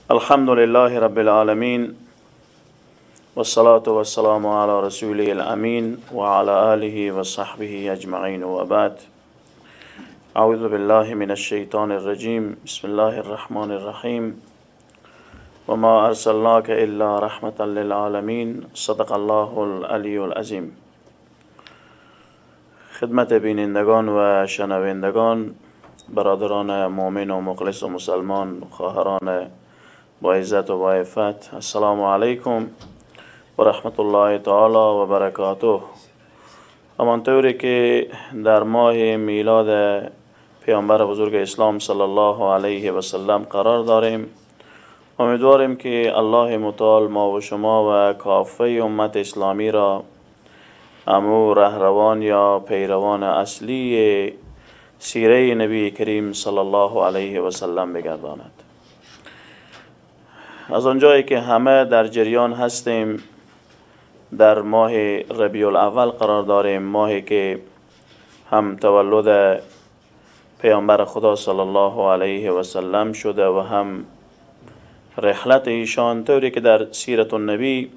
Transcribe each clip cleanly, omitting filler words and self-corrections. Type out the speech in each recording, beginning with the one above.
الحمد لله رب العالمين والصلاة والسلام على رسوله الأمين وعلى آله وصحبه أجمعين وبعد. أعوذ بالله من الشيطان الرجيم. بسم الله الرحمن الرحيم. وما أرسلناك إلا رحمة للعالمين. صدق الله العلي العظيم. خدمت بینندگان و شنوندگان، برادران مؤمن و مخلص و مسلمان، خواهران با عزت و با عفت، السلام علیکم و رحمت الله تعالی و برکاته. همانطوری که در ماه میلاد پیامبر بزرگ اسلام صلی الله علیه و سلم قرار داریم، امیدواریم که الله متعال ما و شما و کافه امت اسلامی را امو رهروان یا پیروان اصلی سیره نبی کریم صلی الله علیه و سلم بگرداند. از آنجایی که همه در جریان هستیم، در ماه ربیع الاول قرار داریم، ماهی که هم تولد پیامبر خدا صلی الله علیه و سلم شده و هم رحلت ایشان، طوری که در سیرت النبی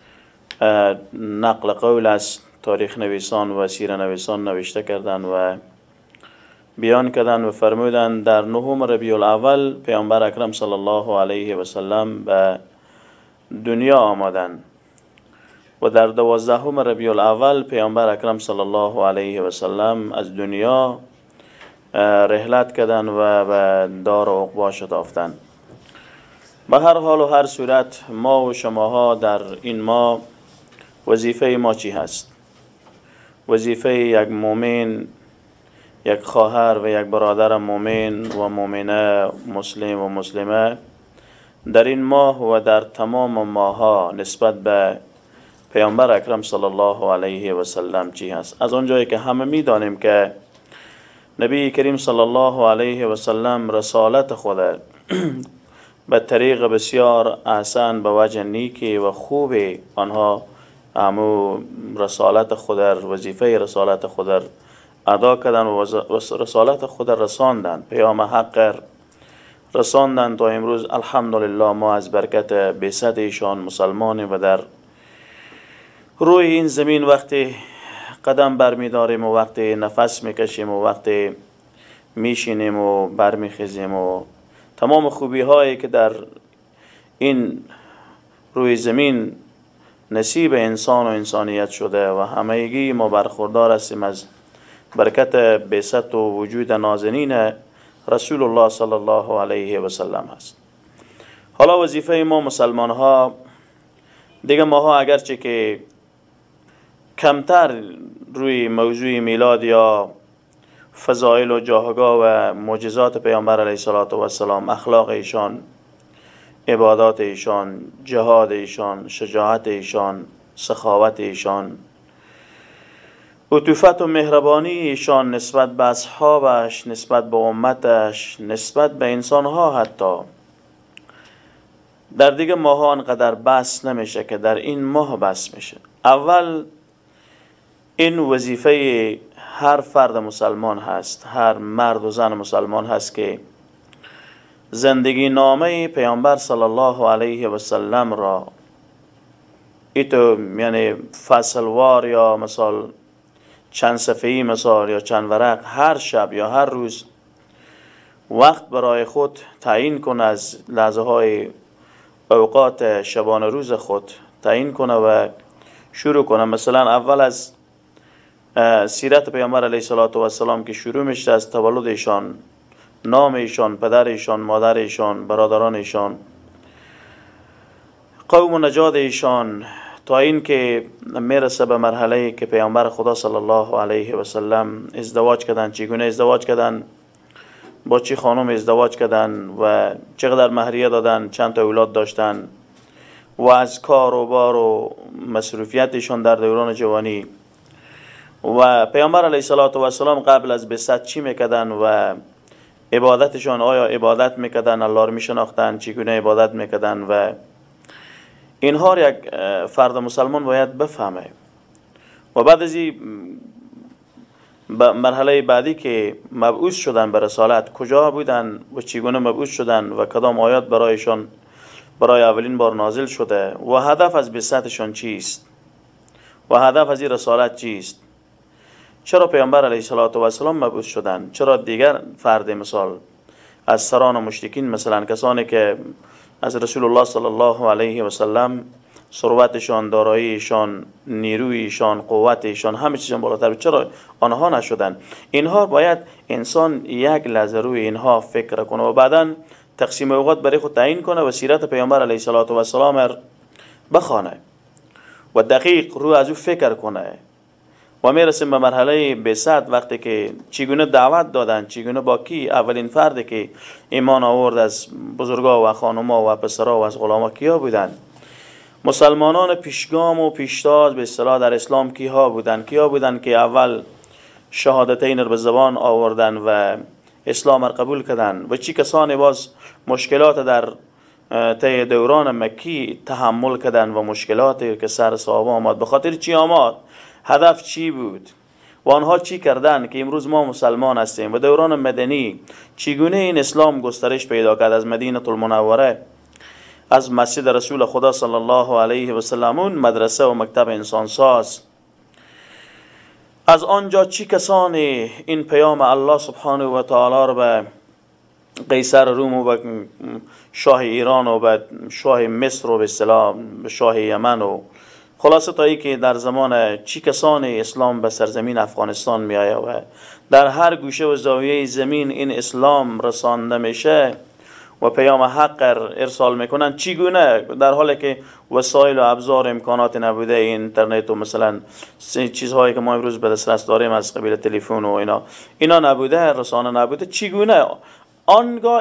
نقل قول است، تاریخ نویسان و سیره نویسان نوشته کردند و بیان کردند و فرمودند در نهم ربیع الاول پیامبر اکرم صلی الله علیه و سلم به دنیا آمدند و در 12 ربیع الاول پیامبر اکرم صلی الله علیه و سلم از دنیا رحلت کردند و به دار و عقبا شتافتند. به هر حال و هر صورت ما و شماها در این ماه وظیفه ما چی هست؟ وظیفه یک مؤمن، یک خواهر و یک برادر مؤمن و مؤمنه، مسلم و مسلمه، در این ماه و در تمام ماه‌ها نسبت به پیامبر اکرم صلی الله علیه و سلم چی هست؟ از آنجایی که همه می‌دانیم که نبی کریم صلی الله علیه و سلم رسالت خود به طریق بسیار احسن، به وجه نیکی و خوب آنها همو رسالت خود، وظیفه رسالت خود ادا کردن و رسالت خود رساندن، پیام حق رساندن تا امروز الحمدلله ما از برکت بعثت ایشان مسلمانیم و در روی این زمین وقتی قدم برمیداریم و وقتی نفس میکشیم و وقتی میشینیم و برمیخیزیم و تمام خوبی هایی که در این روی زمین نصیب انسان و انسانیت شده و همگی ما برخوردار هستیم از برکت بعثت و وجود نازنین رسول الله صلی الله علیه و سلم هست. حالا وظیفه ما مسلمان ها دیگه، ماها اگرچه که کمتر روی موضوع میلاد یا فضائل و جاهگاه و معجزات پیامبر علیه السلام، اخلاق ایشان، عبادات ایشان، جهاد ایشان، شجاعت ایشان، سخاوت ایشان، عطوفت و مهربانی ایشان نسبت به اصحابش، نسبت به امتش، نسبت به انسانها، حتی در دیگه ماها آنقدر بس نمیشه که در این ماه بس میشه. اول این وظیفه هر فرد مسلمان هست، هر مرد و زن مسلمان هست که زندگی نامه پیامبر صلی الله علیه و سلم را ایتو یعنی فصلوار یا مثال چند صفحه‌ای مثال یا چند ورق هر شب یا هر روز وقت برای خود تعیین کنه، از لحظه های اوقات شبانه روز خود تعیین کنه و شروع کنه. مثلا اول از سیرت پیامبر علیه السلام که شروع میشه از تولد ایشان، نام ایشان، پدر ایشان، مادر ایشان، برادران ایشان، قوم و نژاد ایشان، تا این که میرسه به مرحله که پیامبر خدا صلی الله علیه و سلم ازدواج کردن، چگونه ازدواج کردن، با چی خانم ازدواج کردن و چقدر مهریه دادن، چند تا اولاد داشتن و از کار و بار و مصروفیتشان در دوران جوانی و پیامبر علیه السلام قبل از بعثت چی میکردن و عبادتشان، آیا عبادت میکردن، الله رو میشناختن، چگونه عبادت میکردن و اینها یک فرد مسلمان باید بفهمه. و بعد از این مرحله بعدی که مبعوث شدن به رسالت، کجا بودن و چگونه مبعوث شدن و کدام آیات برایشان برای اولین بار نازل شده و هدف از بعثتشان چیست و هدف از این رسالت چیست. چرا پیامبر علیه السلام مبعوث شدند؟ چرا دیگر فرد مثال از سران و مشرکین، مثلا کسانی که از رسول الله صلی الله علیه و سلم ثروتشان، داراییشان، نیرویشان، قوتشان، همه چیزشان بالاتر، چرا آنها نشدند؟ اینها باید انسان یک لحظه روی اینها فکر کنه و بعدا تقسیم اوقات برای خود تعیین کنه و سیرت پیامبر علیه السلام بخوانه و دقیق روی از او فکر کنه. و میرسیم به مرحله بعثت، وقتی که چگونه دعوت دادن، چگونه با کی اولین فردی که ایمان آورد از بزرگا و خانوما و پسرا و از غلاما کیا بودند؟ مسلمانان پیشگام و پیشتاز به اصطلاح در اسلام کیا بودند که اول شهادتین رو به زبان آوردن و اسلام را قبول کردن و چی کسانی باز مشکلات در طی دوران مکی تحمل کردن و مشکلاتی که سر صحابه آمد، به خاطر چی آمد؟ هدف چی بود و آنها چی کردن که امروز ما مسلمان هستیم؟ و دوران مدنی چگونه این اسلام گسترش پیدا کرد از مدینه المنوره، از مسجد رسول خدا صلی الله علیه و سلم، اون مدرسه و مکتب انسان ساز. از آنجا چی کسانی این پیام الله سبحانه و تعالی رو به قیصر روم و به شاه ایران و به شاه مصر و به اصطلاح شاه یمن و خلاصه تا ای که در زمان چی کسانی اسلام به سرزمین افغانستان می آید و در هر گوشه و زاویه زمین این اسلام رسانده میشه و پیام حق ارسال میکنن، چگونه در حالی که وسایل و ابزار امکانات نبوده، اینترنت و مثلا چیزهایی که ما امروز به دسترس داریم از قبیل تلفن و اینا نبوده، رسانه نبوده، چگونه آنگاه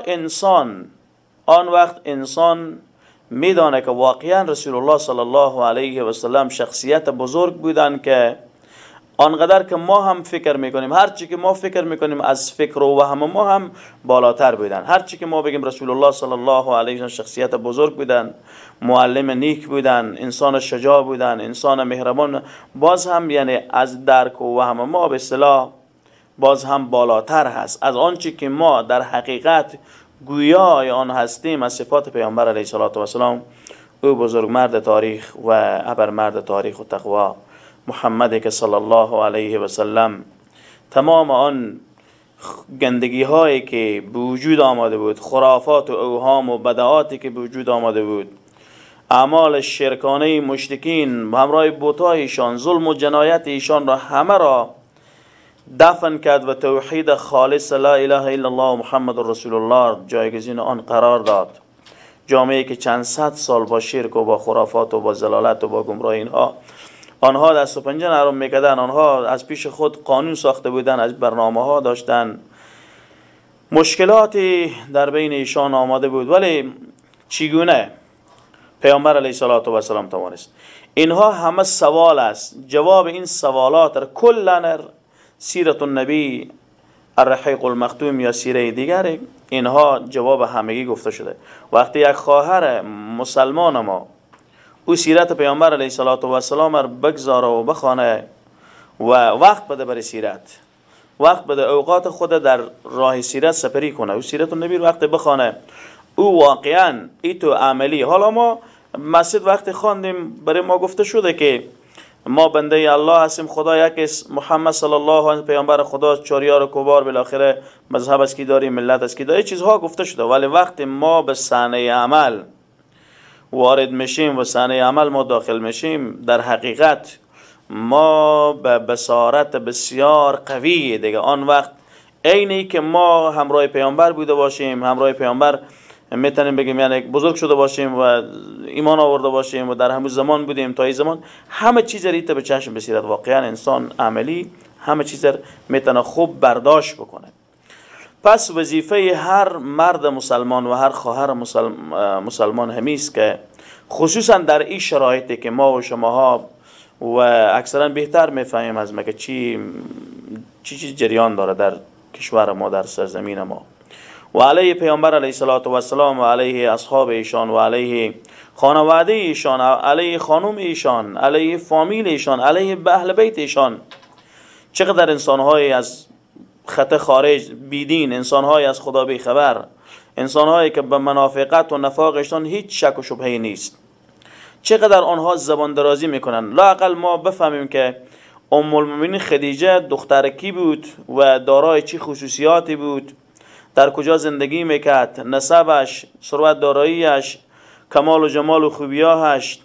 آن وقت انسان میدانه که واقعا رسول الله صلی الله علیه و سلم شخصیت بزرگ بودن که آنقدر که ما هم فکر میکنیم، هرچی که ما فکر میکنیم از فکر و وهم ما هم بالاتر بودن. هرچی که ما بگیم رسول الله صلی الله علیه و سلم شخصیت بزرگ بودن، معلم نیک بودن، انسان شجاع بودن، انسان مهربان، باز هم یعنی از درک و وهم ما به اصطلاح باز هم بالاتر هست از آنچه که ما در حقیقت گویای آن هستیم از صفات پیامبر علیه السلام. او بزرگ مرد تاریخ و ابرمرد تاریخ و تقوا محمد که صلی الله علیه و سلم تمام آن گندگی هایی که به وجود آمده بود، خرافات و اوهام و بدعاتی که به وجود آمده بود، اعمال شرکانه مشرکین همراه بتایشان، ظلم و جنایت ایشان را همه را دفن کرد و توحید خالص لا اله الا الله و محمد رسول الله جایگزین آن قرار داد. جامعه که چند صد سال با شرک و با خرافات و با ضلالت و با گمراهی آنها دست و پنجه نرم میکردن، آنها از پیش خود قانون ساخته بودن، از برنامه ها داشتن، مشکلاتی در بین ایشان آماده بود، ولی چگونه پیامبر علیه السلام توانست؟ اینها همه سوال است. جواب این سوالات کلن سیرت النبی الرحیق المختوم یا سیره دیگر، اینها جواب همگی گفته شده. وقتی یک خواهر مسلمان ما او سیرت پیامبر علیه السلام را بگذاره و بخوانه و وقت بده برای سیرت، وقت بده اوقات خود در راه سیرت سپری کنه، او سیرت النبی رو وقت بخوانه، او واقعا ایتو عملی. حالا ما مسجد وقتی خواندیم برای ما گفته شده که ما بنده الله هستیم، خدا یک است، محمد صلی الله علیه و پیامبر خدا، چاریار کبار، بالاخره مذهب است کی داری، ملت است کی داری، چیزها گفته شده. ولی وقتی ما به صحنه عمل وارد میشیم و صحنه عمل ما داخل میشیم، در حقیقت ما به بصارت بسیار قوی دیگه آن وقت عینی که ما همراه پیامبر بوده باشیم، همراه پیامبر میتونیم بگیم یعنی بزرگ شده باشیم و ایمان آورده باشیم و در همون زمان بودیم تا این زمان، همه چیز ریته به چشم بسیرت. واقعا انسان عملی همه چیز میتونه خوب برداشت بکنه. پس وظیفه هر مرد مسلمان و هر خواهر مسلمان همیست که خصوصا در این شرایطی که ما و شماها و اکثرا بهتر میفهمیم از ما که چی جریان داره در کشور ما، در سرزمین ما، و علیه پیامبر علیه السلام و علیه اصحاب ایشان و علیه خانواده ایشان، علیه خانم ایشان، علیه فامیل ایشان، علیه اهل بیت ایشان، چقدر انسان‌های از خط خارج بیدین، انسان‌های از خدا بی خبر، انسانهایی که به منافقت و نفاقشان هیچ شک و شبهه‌ای نیست. چقدر آنها زبان درازی میکنن. لااقل ما بفهمیم که ام المؤمنین خدیجه دختر کی بود و دارای چی خصوصیاتی بود، در کجا زندگی میکرد، نسبش، ثروت داراییش، کمال و جمال و خوبیاش،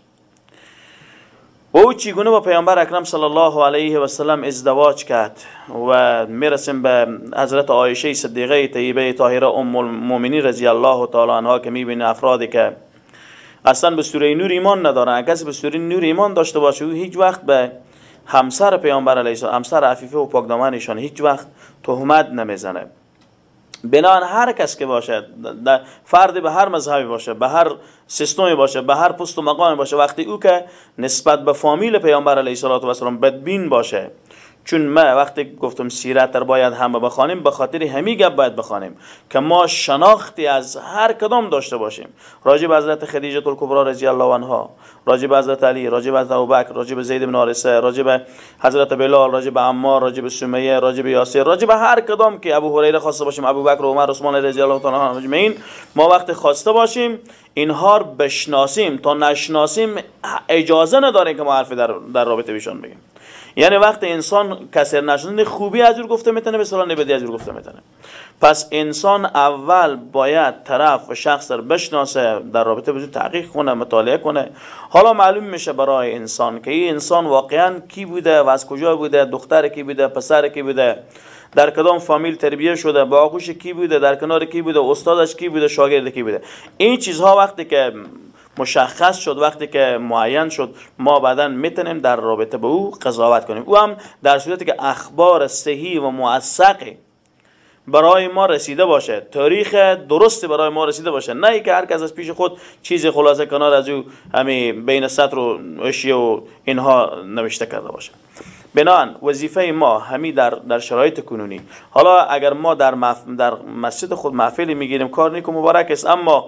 و او چگونه با پیامبر اکرم صلی الله علیه و سلم ازدواج کرد. و میرسیم به حضرت عایشه صدیقه طیبه طاهره ام المؤمنین رضی الله تعالی عنها که میبینه افرادی که اصلا به سوره نور ایمان ندارن. اگه کسی به سوره نور ایمان داشته باشه او هیچ وقت به همسر پیامبر علیه السلام، همسر عفیفه و پاکدامنشان هیچ وقت تهمت نمیزنه. بنابراین هر کس که باشه، فرد به هر مذهبی باشه، به هر سیستمی باشه، به هر پست و مقامی باشه، وقتی او که نسبت به فامیل پیامبر علیه السلام بدبین باشه، چون ما وقتی گفتم سیرت رو باید همه بخوانیم، به خاطر همین گپ باید بخوانیم که ما شناختی از هر کدام داشته باشیم، راجع به حضرت خدیجه الکبری رضی الله عنها، راجع به حضرت علی، راجع به حضرت ابوبکر، راجع به زید بن حارثه، راجع به حضرت بلال، راجع به عمار، راجع به سمیه، راجع به یاسر، راجع به هر کدام که ابو هریره خواسته باشیم، ابوبکر، عمر، عثمان رضی الله تعالی عنهم اجمعین، ما وقتی خواسته باشیم اینها رو بشناسیم. تا نشناسیم اجازه نداریم که ما حرفی در رابطه بهشون بگیم. یعنی وقتی انسان کسی نشناسه خوبی از او گفته میتونه، به صلاح بدی از او گفته میتونه. پس انسان اول باید طرف و شخص رو بشناسه، در رابطه با تحقیق کنه، مطالعه کنه. حالا معلوم میشه برای انسان که این انسان واقعا کی بوده و از کجا بوده، دختر کی بوده، پسر کی بوده، در کدام فامیل تربیت شده، با آغوش کی بوده، در کنار کی بوده، استادش کی بوده، شاگرد کی بوده. این چیزها وقتی که مشخص شد، وقتی که معین شد، ما بعداً میتونیم در رابطه با او قضاوت کنیم. او هم در صورتی که اخبار صحیح و موثقی برای ما رسیده باشه، تاریخ درستی برای ما رسیده باشه، نه ای که هر کس از پیش خود چیزی خلاصه کنار از او همین بین سطر و اشیاء و اینها نوشته کرده باشه. بنابراین وظیفه ما همین در شرایط کنونی، حالا اگر ما در مسجد خود محفلی میگیریم کار نیک و مبارک است، اما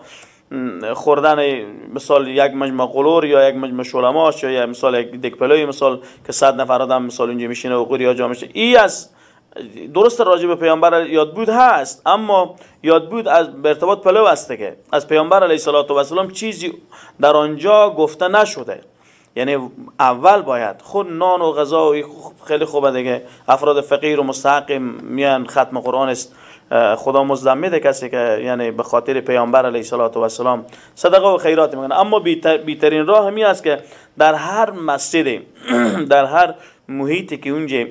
خوردن مثال یک مجمع قلور یا یک مجمع شلماش یا مثال یک دکپلوی مثال که 100 نفر آدم مثال اینجا میشینه و قوریا جا میشه، این از درست راجع به پیامبر یادبود هست، اما یادبود از به ارتباط پلو است که از پیامبر علیه السلام چیزی در آنجا گفته نشده. یعنی اول باید خود نان و غذا و خیلی خوبه دیگه، افراد فقیر و مستحق میان ختم قرآن است، خدا مزد میده کسی که یعنی به خاطر پیامبر علیه السلام صدقه و خیرات میکنه. اما بیترین راه همین است که در هر مسجد در هر محیطی که اونجا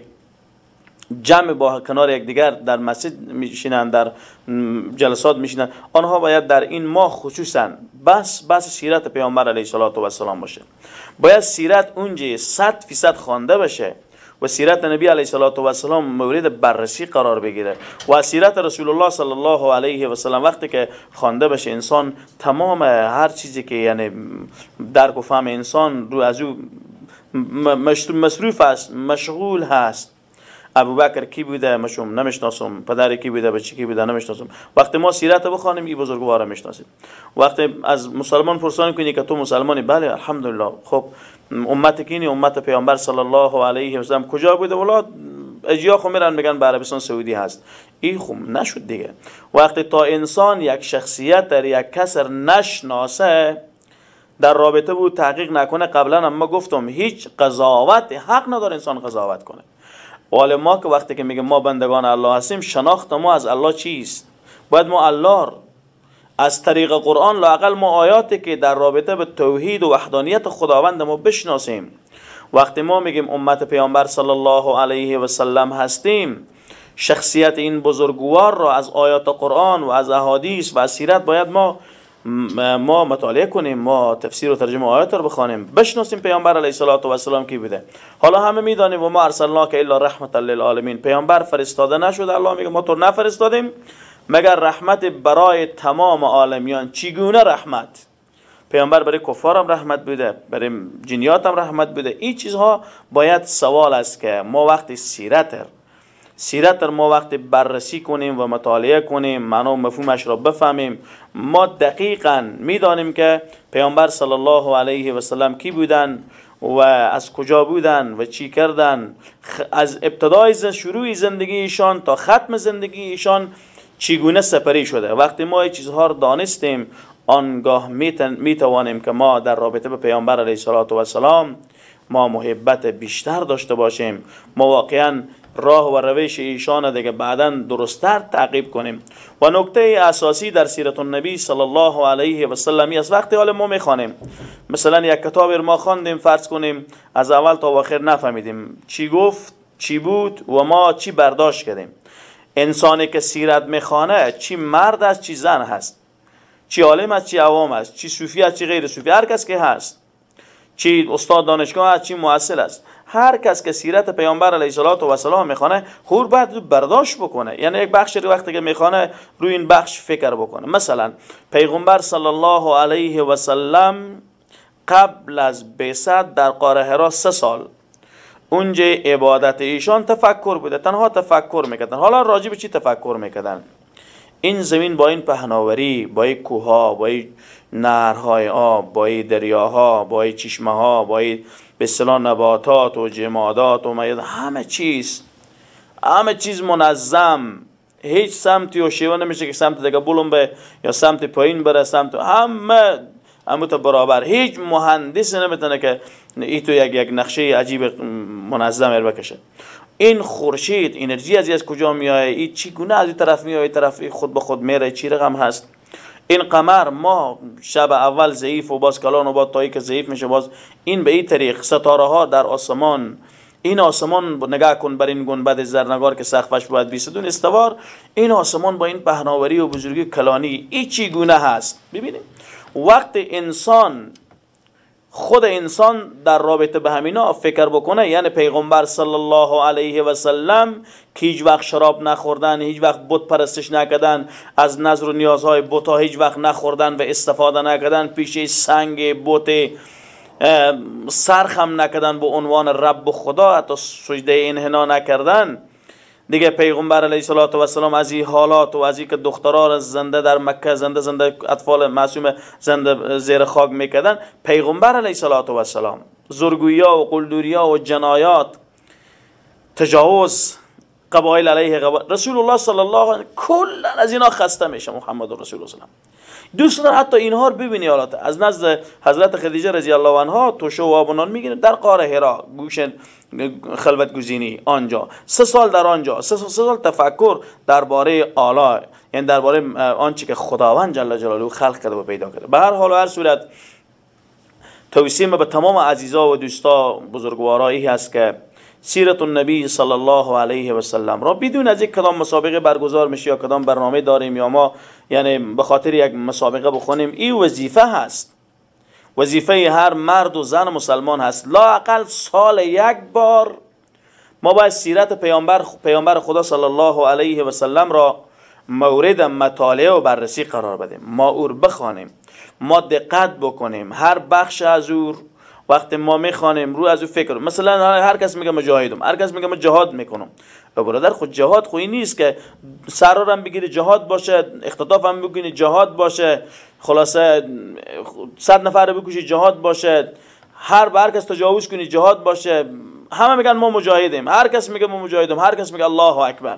جمع با کنار یکدیگر در مسجد میشینن، در جلسات میشینن، آنها باید در این ماه خصوصا بس سیرت پیامبر علیه السلام باشه. باید سیرت اونجا 100% خوانده بشه و سیرت نبی علیه السلام مورد بررسی قرار بگیره و سیرت رسول الله صلی الله علیه و سلم وقتی که خوانده بشه، انسان تمام هر چیزی که یعنی درک و فهم انسان رو از او مصروف است، مشغول هست. ابوبکر کی بوده مشوم نمیشناسم، پدر کی بوده، بچه کی بوده نمیشناسم. وقتی ما سیرت بخوانیم این بزرگوار رو میشناسیم. وقتی از مسلمان پرسان کنی که تو مسلمانی، بله الحمدلله، خب امت کینی؟ امت پیامبر صلی الله علیه و سلم کجا بوده؟ ولات اجیا خو میرن میگن به عربستان سعودی هست. این خب نشد دیگه. وقتی تا انسان یک شخصیت در یک کسر نشناسه، در رابطه بود تحقیق نکنه، قبلا هم ما گفتم هیچ قضاوت حق نداره انسان قضاوت کنه. ولی ما که وقتی که میگیم ما بندگان الله هستیم، شناخت ما از الله چیست؟ باید ما الله از طریق قرآن لااقل ما آیاتی که در رابطه به توحید و وحدانیت خداوند ما بشناسیم. وقتی ما میگیم امت پیامبر صلی الله علیه و سلم هستیم، شخصیت این بزرگوار را از آیات قرآن و از احادیث و از سیرت باید ما مطالعه کنیم، ما تفسیر و ترجمه آیات رو بخوانیم، بشناسیم پیامبر علیه السلام کی بوده. حالا همه میدانیم و ما ارسلناک الا رحمتا للعالمین، پیامبر فرستاده نشد، الله میگه ما تو نفرستادیم مگر رحمت برای تمام عالمیان. چگونه رحمت؟ پیامبر برای کفار هم رحمت بوده، برای جنیات هم رحمت بوده. این چیزها باید سوال است که ما وقتی سیرت ما وقتی بررسی کنیم و مطالعه کنیم، معنا و مفهومش را بفهمیم، ما دقیقاً میدانیم که پیامبر صلی الله علیه و سلم کی بودن و از کجا بودن و چی کردن، از ابتدای شروع زندگی ایشان تا ختم زندگی ایشان چگونه سپری شده. وقتی ما این چیزها رو دانستیم، آنگاه می توانیم که ما در رابطه به پیامبر علیه السلام ما محبت بیشتر داشته باشیم، ما واقعا راه و روش ایشان دیگه بعدا درستتر تعقیب کنیم. و نکته اساسی در سیرت النبی صلی الله علیه و سلم است وقتی حال ما میخوانیم، مثلا یک کتاب ما خواندیم، فرض کنیم از اول تا آخر نفهمیدیم چی گفت چی بود و ما چی برداشت کردیم. انسانی که سیرت میخوانه، چی مرد است چی زن هست، چی عالم است چی عوام است، چی صوفی است چی غیر صوفی، هر کس که هست، چی استاد دانشگاه است چی مؤثر است، هر کس که سیرت پیامبر علیه السلام میخوانه خود باید برداشت بکنه. یعنی یک بخش وقتی که میخوانه روی این بخش فکر بکنه. مثلا پیغمبر صلی الله علیه و سلم قبل از بعثت در غار حرا 3 سال اونجا عبادت ایشان تفکر بوده، تنها تفکر میکردن. حالا راجع به چی تفکر میکردن؟ این زمین با این پهناوری، با این کوها، با این نهرهای آب، با این دریاها، با این چشمه ها، با این به اصطلاح نباتات و جمادات و همه چیز منظم، هیچ سمتی و شیوه نمیشه که سمت دیگه بلنبه یا سمت پایین بره، سمت همه تا برابر. هیچ مهندس نمیتونه که این تو یک نقشه عجیب منظم بکشه. این خورشید انرژی از کجا میاد؟ این چگونه از این طرف میاد، این طرف خود به خود میره، چی رقم هست؟ این قمر، ما شب اول ضعیف و باز کلان و بعد تایی که ضعیف میشه باز این به این طریق. ستاره ها در آسمان، این آسمان نگاه کن بر این گنبد زرنگار که سقفش باید 22 استوار، این آسمان با این پهناوری و بزرگی کلانی این چگونه هست؟ ببینیم وقت خود انسان در رابطه به همینا فکر بکنه، یعنی پیغمبر صلی الله علیه و سلم که هیچ وقت شراب نخوردن، هیچ وقت بت پرستش نکردن، از نظر و نیازهای بت‌ها هیچ وقت نخوردن و استفاده نکردن، پیش سنگ بت سرخ هم نکردن به عنوان رب خدا، حتی سجده انحنا نکردن دیگه. پیغمبر علیه السلام از این حالات و از این که دخترها زنده در مکه، زنده اطفال معصوم زنده زیر خاک میکردن، پیغمبر علیه السلام زرگویا و قلدوریا و جنایات، تجاوز قبایل علیه قبایل، رسول الله صلی الله علیه و کلا از اینا خسته میشه. محمد رسول الله دوست دارم حتی اینها رو ببینی. حالات از نزد حضرت خدیجه رضی الله عنها توشه و آب و نان میگیره در غار حرا، گوش خلوت گزینی آنجا 3 سال در آنجا 3 سال تفکر درباره اعلی، یعنی درباره آنچه که خداوند جل جلاله خلق کرده و پیدا کرده. به هر حال و هر صورت توصیه به تمام عزیزا و دوستا بزرگوارایی هست که سیرت النبی صلی الله علیه و سلم را بدون از یک کدام مسابقه برگزار میشه یا کدام برنامه داریم یا ما یعنی به خاطر یک مسابقه بخونیم، این وظیفه هست، وظیفه هر مرد و زن مسلمان هست. لااقل سال 1 بار ما باید سیرت پیامبر خدا صلی الله علیه و سلم را مورد مطالعه و بررسی قرار بدیم، ما او رو بخوانیم، ما دقت بکنیم، هر بخش از او وقتی ما میخوانیم رو از او فکر. مثلا هر کس میگه مجاهدم، هر کس میگه من جهاد میکنم. برادر خود جهاد خوی نیست که سرار هم بگیری جهاد باشه، اختطاف هم بگیری جهاد باشه، خلاصه 100 نفر رو بکشی جهاد باشه، هر کس تجاوز کنی جهاد باشه. همه میگن ما مجاهدیم، هر کس میگه ما مجاهدیم، هر کس میگه الله اکبر.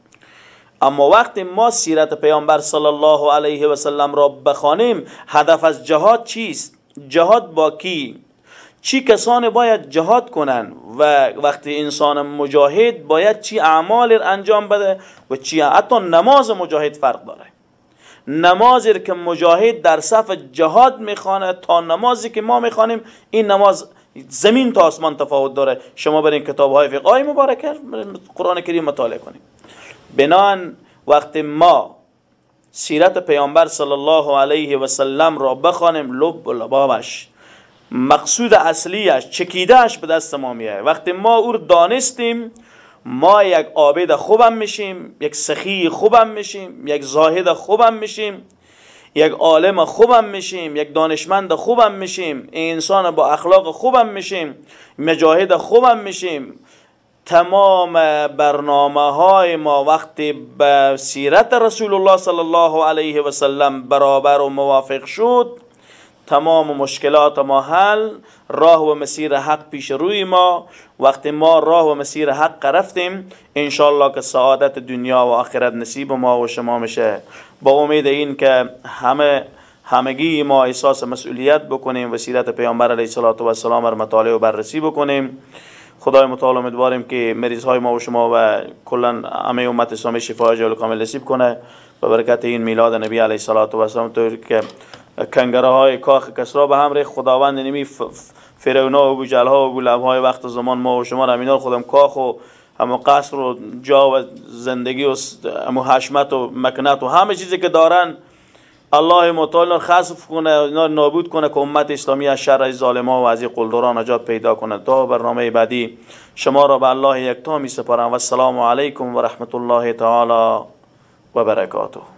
اما وقتی ما سیرت پیامبر صلی الله علیه و سلم را بخوانیم، هدف از جهاد چیست؟ جهاد با کی؟ چی کسانی باید جهاد کنن و وقتی انسان مجاهد باید چی اعمال انجام بده و چی. حتی نماز مجاهد فرق داره. نمازی که مجاهد در صف جهاد میخوانه تا نمازی که ما میخوانیم، این نماز زمین تا آسمان تفاوت داره. شما برین کتاب‌های فقهی مبارکه قرآن کریم مطالعه کنیم. بنابراین وقتی ما سیرت پیامبر صلی الله علیه و سلم را بخوانیم، لب و لبابش، مقصود اصلیش، چکیدهش به دست ما میاد. وقتی ما او رو دانستیم، ما یک عابد خوبم میشیم، یک سخی خوبم میشیم، یک زاهد خوبم میشیم، یک عالم خوبم میشیم، یک دانشمند خوبم میشیم، انسان با اخلاق خوبم میشیم، مجاهد خوبم میشیم. تمام برنامه های ما وقتی به سیرت رسول الله صلی الله علیه و سلم برابر و موافق شد، تمام مشکلات ما حل، راه و مسیر حق پیش روی ما. وقتی ما راه و مسیر حق رفتیم انشالله که سعادت دنیا و آخرت نصیب ما و شما میشه. با امید این که همگی ما احساس مسئولیت بکنیم و سیرت پیامبر علیه السلام را مطالعه و بررسی بکنیم. خدای متعال امیدواریم که مریض های ما و شما و کلا همه امت اسلامی شفای عاجل و کامل نصیب کنه به برکت این میلاد نبی علیه السلام. طور که کنگره های کاخ کسرا به هم ریخت، خداوند نمی فرعونا و ابوجهل ها و ابولهب های وقت زمان ما و شما را امینا خودم کاخ و همه قصر و جا و زندگی و همه حشمت و مکنت و همه چیزی که دارن الله متعال خسف کنه، نابود کنه که امت اسلامی از شر ظالما و از این قلدران نجات پیدا کنه. تا برنامه بعدی شما را به الله یکتا می سپارم و السلام علیکم و رحمت الله تعالی و برکاته.